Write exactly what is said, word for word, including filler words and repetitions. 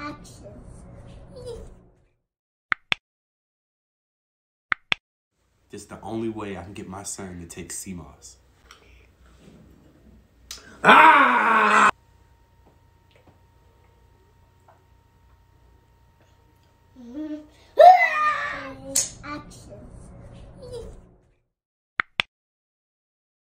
action. This is the only way I can get my son to take C M O S.